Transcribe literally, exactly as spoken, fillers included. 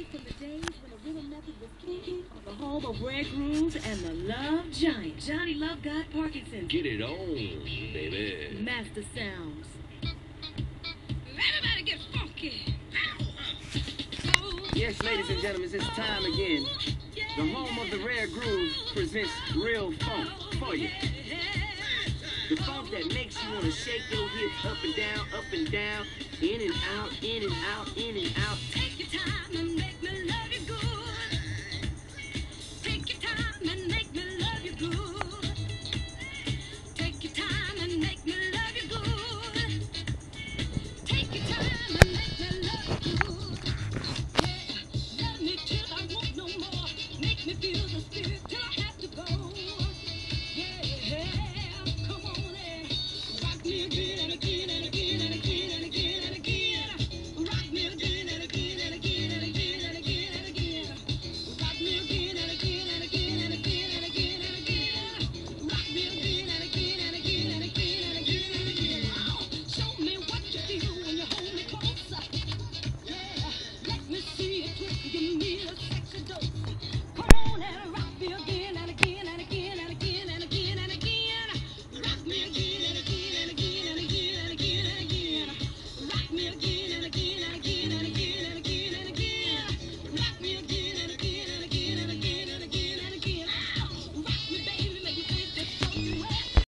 from the days when the rhythm method was king on the home of Rare Grooves and the Love Giant, Johnny Love God Parkinson. Get it on, baby. Master Sounds. Everybody get funky. Yes, ladies and gentlemen, it's time again. The home of the Rare Grooves presents real funk for you. The funk that makes you want to shake your hips up and down, up and down, in and out, in and out, in and out. Take your time and make me love.